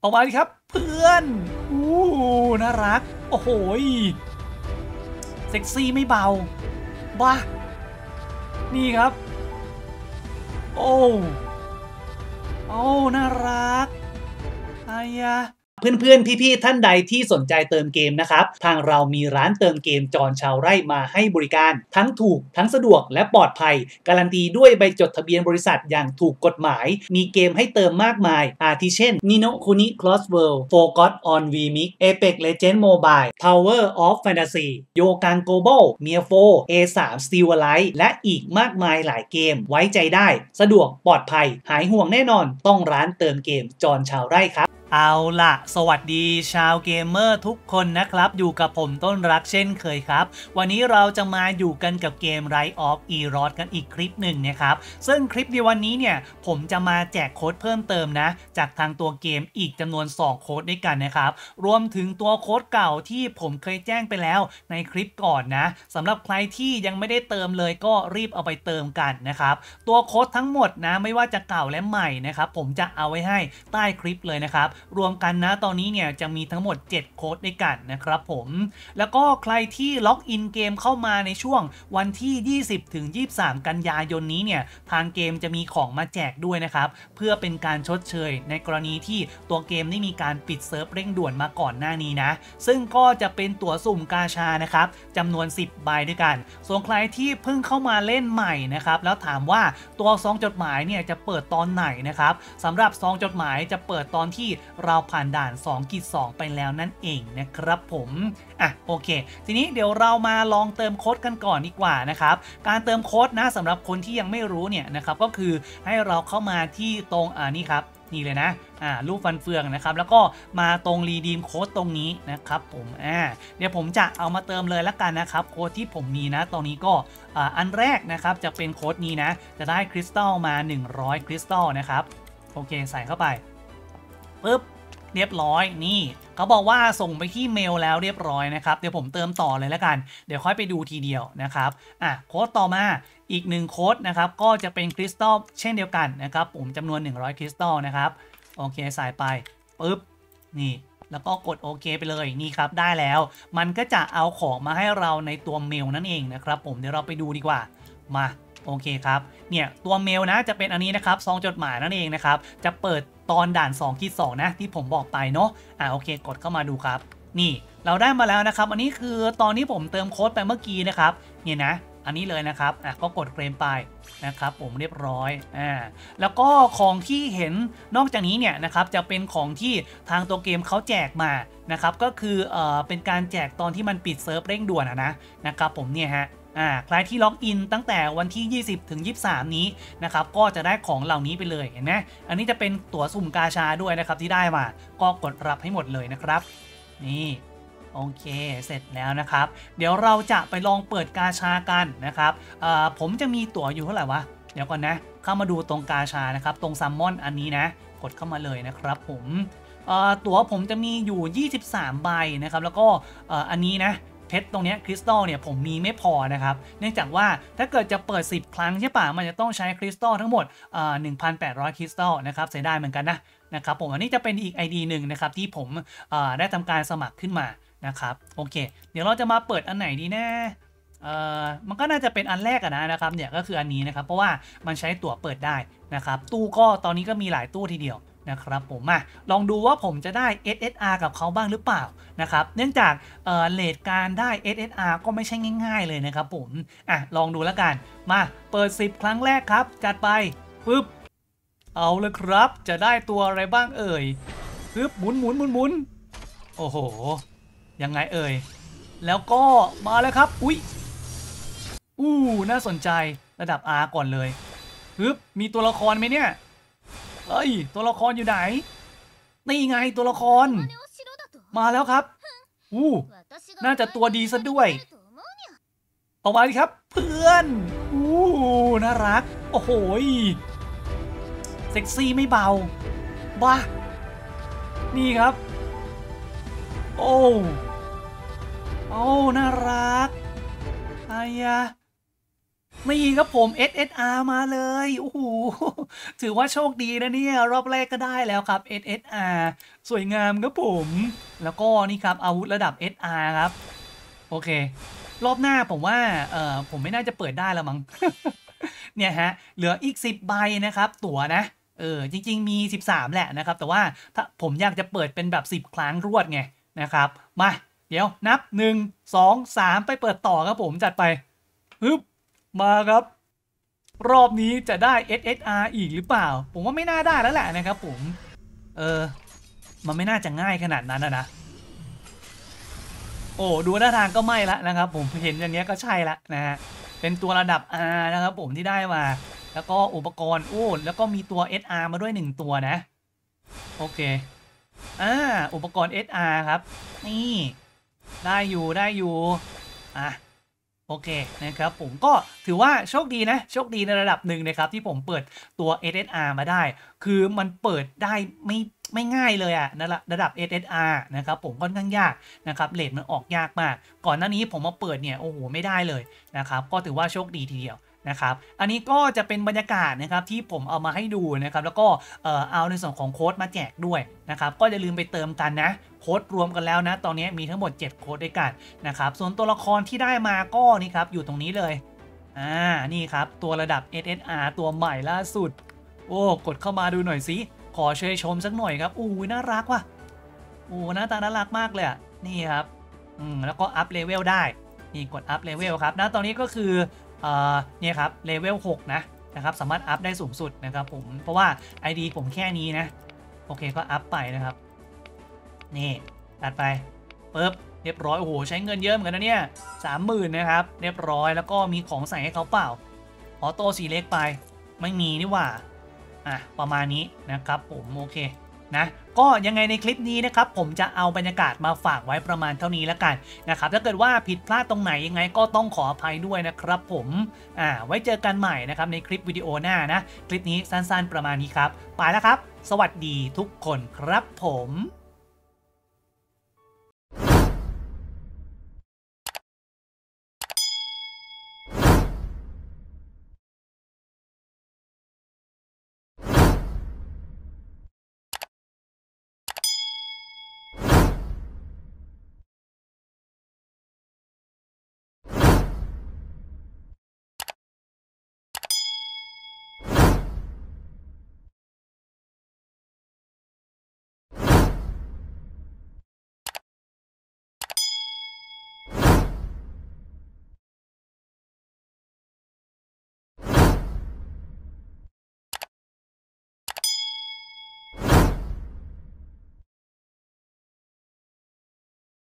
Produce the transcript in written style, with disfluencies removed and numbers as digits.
ออกมาดิครับเพื่อนน่ารักโอ้โหเซ็กซี่ไม่เบาบ้านี่ครับโอ้น่ารักอายะเพื่อนๆพี่ๆท่านใดที่สนใจเติมเกมนะครับทางเรามีร้านเติมเกมจอนชาวไร่มาให้บริการทั้งถูกทั้งสะดวกและปลอดภัยการันตีด้วยใบจดทะเบียนบริษัทอย่างถูกกฎหมายมีเกมให้เติมมากมายอาทิเช่น Nino Kuni Cross World Forgot on VMix Apex Legends Mobile Tower of Fantasy Yogang Global Mia4 A3 Steel Alive และอีกมากมายหลายเกมไว้ใจได้สะดวกปลอดภัยหายห่วงแน่นอนต้องร้านเติมเกมจอนชาวไร่ครับเอาล่ะสวัสดีชาวเกมเมอร์ทุกคนนะครับอยู่กับผมต้นรักเช่นเคยครับวันนี้เราจะมาอยู่กันกับเกม Rise of Eros กันอีกคลิปหนึ่งนะครับซึ่งคลิปในวันนี้เนี่ยผมจะมาแจกโค้ดเพิ่มเติมนะจากทางตัวเกมอีกจำนวน2โค้ดด้วยกันนะครับรวมถึงตัวโค้ดเก่าที่ผมเคยแจ้งไปแล้วในคลิปก่อนนะสำหรับใครที่ยังไม่ได้เติมเลยก็รีบเอาไปเติมกันนะครับตัวโค้ดทั้งหมดนะไม่ว่าจะเก่าและใหม่นะครับผมจะเอาไว้ให้ใต้คลิปเลยนะครับรวมกันนะตอนนี้เนี่ยจะมีทั้งหมด7โค้ดด้วยกันนะครับผมแล้วก็ใครที่ล็อกอินเกมเข้ามาในช่วงวันที่20 ถึง 23 กันยายนนี้เนี่ยทางเกมจะมีของมาแจกด้วยนะครับเพื่อเป็นการชดเชยในกรณีที่ตัวเกมได้มีการปิดเซิร์ฟเร่งด่วนมาก่อนหน้านี้นะซึ่งก็จะเป็นตั๋วสุ่มกาชานะครับจำนวน10ใบด้วยกันส่วนใครที่เพิ่งเข้ามาเล่นใหม่นะครับแล้วถามว่าตัวซองจดหมายเนี่ยจะเปิดตอนไหนนะครับสำหรับซองจดหมายจะเปิดตอนที่เราผ่านด่าน 2.2 ไปแล้วนั่นเองนะครับผมโอเคทีนี้เดี๋ยวเรามาลองเติมโค้ดกันก่อนดีกว่านะครับการเติมโค้ดนะสำหรับคนที่ยังไม่รู้เนี่ยนะครับก็คือให้เราเข้ามาที่ตรงนี่ครับนี่เลยนะรูปฟันเฟืองนะครับแล้วก็มาตรงรีดีมโค้ดตรงนี้นะครับผมเดี๋ยวผมจะเอามาเติมเลยละกันนะครับโค้ดที่ผมมีนะตรงนี้ก็อันแรกนะครับจะเป็นโค้ดนี้นะจะได้คริสตัลมา100คริสตัลนะครับโอเคใส่เข้าไปปึ๊บเรียบร้อยนี่เขาบอกว่าส่งไปที่เมลแล้วเรียบร้อยนะครับเดี๋ยวผมเติมต่อเลยแล้วกันเดี๋ยวค่อยไปดูทีเดียวนะครับโค้ดต่อมาอีก1โค้ดนะครับก็จะเป็นคริสตัลเช่นเดียวกันนะครับผมจำนวน100คริสตัลนะครับโอเคใส่ไปปึ๊บนี่แล้วก็กดโอเคไปเลยนี่ครับได้แล้วมันก็จะเอาของมาให้เราในตัวเมลนั่นเองนะครับผมเดี๋ยวเราไปดูดีกว่ามาโอเคครับเนี่ยตัวเมลนะจะเป็นอันนี้นะครับซองจดหมายนั่นเองนะครับจะเปิดตอนด่าน 2.2 นะที่ผมบอกไปเนาะโอเคกดเข้ามาดูครับนี่เราได้มาแล้วนะครับอันนี้คือตอนที่ผมเติมโค้ดไปเมื่อกี้นะครับเนี่ยนะอันนี้เลยนะครับก็กดเคลมไปนะครับผมเรียบร้อยแล้วก็ของที่เห็นนอกจากนี้เนี่ยนะครับจะเป็นของที่ทางตัวเกมเขาแจกมานะครับก็คือเป็นการแจกตอนที่มันปิดเซิร์ฟเร่งด่วนนะครับผมเนี่ยฮะใครที่ล็อกอินตั้งแต่วันที่20 ถึง 23 นี้นะครับก็จะได้ของเหล่านี้ไปเลยเห็นไหมอันนี้จะเป็นตั๋วสุ่มกาชาด้วยนะครับที่ได้มาก็กดรับให้หมดเลยนะครับนี่โอเคเสร็จแล้วนะครับเดี๋ยวเราจะไปลองเปิดกาชากันนะครับผมจะมีตั๋วอยู่เท่าไหร่วะเดี๋ยวก่อนนะเข้ามาดูตรงกาชานะครับตรงซัมมอนอันนี้นะกดเข้ามาเลยนะครับผมตั๋วผมจะมีอยู่23ใบนะครับแล้วก็อันนี้นะเพชรตรงนี้คริสตัลเนี่ยผมมีไม่พอนะครับเนื่องจากว่าถ้าเกิดจะเปิด10ครั้งใช่ป่ะมันจะต้องใช้คริสตัลทั้งหมด1,800 คริสตัลนะครับเสียดายเหมือนกันนะครับผมอันนี้จะเป็นอีก ID หนึ่งนะครับที่ผมได้ทำการสมัครขึ้นมานะครับโอเคเดี๋ยวเราจะมาเปิดอันไหนดีนะมันก็น่าจะเป็นอันแรกนะครับเนี่ยก็คืออันนี้นะครับเพราะว่ามันใช้ตั๋วเปิดได้นะครับตู้ก็ตอนนี้ก็มีหลายตู้ทีเดียวนะครับผมลองดูว่าผมจะได้ SSR กับเขาบ้างหรือเปล่านะครับเนื่องจากเรทการได้ SSR ก็ไม่ใช่ง่ายๆเลยนะครับผมลองดูแล้วกันมาเปิด10ครั้งแรกครับจัดไปปึ๊บเอาเลยครับจะได้ตัวอะไรบ้างเอ่ยปึ๊บหมุนโอ้โหยังไงเอ่ยแล้วก็มาแล้วครับอุ๊ยน่าสนใจระดับ R ก่อนเลยปึ๊บมีตัวละครไหมเนี่ยเอ้ยตัวละครอยู่ไหนนี่ไงตัวละครมาแล้วครับน่าจะตัวดีซะด้วยออกมาดิครับเพื่อนน่ารักโอ้โหเซ็กซี่ไม่เบาบ้านี่ครับโอ้น่ารักอายะไม่ยิงครับผม SSR มาเลยโอ้โหถือว่าโชคดีนะเนี่ยรอบแรกก็ได้แล้วครับ SSR สวยงามครับผมแล้วก็นี่ครับอาวุธระดับ SR ครับโอเครอบหน้าผมว่าผมไม่น่าจะเปิดได้แล้วมั้ง เนี่ยฮะเหลืออีก10ใบนะครับตั๋วนะจริงๆมี13แหละนะครับแต่ว่าถ้าผมอยากจะเปิดเป็นแบบ10ครั้งรวดไงนะครับมาเดี๋ยวนับ1 2 3ไปเปิดต่อครับผมจัดไปฮึบมาครับรอบนี้จะได้ SSR อีกหรือเปล่าผมว่าไม่น่าได้แล้วแหละนะครับผมเออมันไม่น่าจะง่ายขนาดนั้นนะโอ้ดูหน้าทางก็ไม่ละนะครับผมเห็นอย่างเงี้ยก็ใช่ละนะฮะเป็นตัวระดับ R นะครับผมที่ได้มาแล้วก็อุปกรณ์โอ้แล้วก็มีตัว SR มาด้วย1ตัวนะโอเคอุปกรณ์ SR ครับนี่ได้อยู่ได้อยู่อ่ะโอเคนะครับผมก็ถือว่าโชคดีนะโชคดีในระดับหนึ่งนะครับที่ผมเปิดตัว SSR มาได้คือมันเปิดได้ไม่ง่ายเลยอะระดับ SSR นะครับผมค่อนข้างยากนะครับเรทมันออกยากมากก่อนหน้านี้ผมมาเปิดเนี่ยโอ้โหไม่ได้เลยนะครับก็ถือว่าโชคดีทีเดียวนะครับอันนี้ก็จะเป็นบรรยากาศนะครับที่ผมเอามาให้ดูนะครับแล้วก็เอาในส่วนของโค้ดมาแจกด้วยนะครับก็อย่าลืมไปเติมกันนะโค้ดรวมกันแล้วนะตอนนี้มีทั้งหมด7โค้ดด้วยกันนะครับส่วนตัวละครที่ได้มาก็นี่ครับอยู่ตรงนี้เลยนี่ครับตัวระดับ SSR ตัวใหม่ล่าสุดโอ้กดเข้ามาดูหน่อยสิขอเชยชมสักหน่อยครับอู้น่ารักว่ะหน้าตาน่ารักมากเลยอ่ะนี่ครับแล้วก็อัพเลเวลได้นี่กดอัพเลเวลครับนะตอนนี้ก็คือเนี่ยครับเลเวล6นะครับสามารถอัพได้สูงสุดนะครับผมเพราะว่า ID ผมแค่นี้นะโอเคก็อัพไปนะครับนี่ตัดไปปึ๊บเรียบร้อยโอ้โหใช้เงินเยอะเหมือนกันนะเนี่ย30,000นะครับเรียบร้อยแล้วก็มีของใส่ให้เขาเปล่าออโต้สีเล็กไปไม่มีนี่หว่าประมาณนี้นะครับผมโอเคนะก็ยังไงในคลิปนี้นะครับผมจะเอาบรรยากาศมาฝากไว้ประมาณเท่านี้แล้วกันนะครับถ้าเกิดว่าผิดพลาดตรงไหนยังไงก็ต้องขออภัยด้วยนะครับผมไว้เจอกันใหม่นะครับในคลิปวิดีโอหน้านะคลิปนี้สั้นๆประมาณนี้ครับไปแล้วครับสวัสดีทุกคนครับผม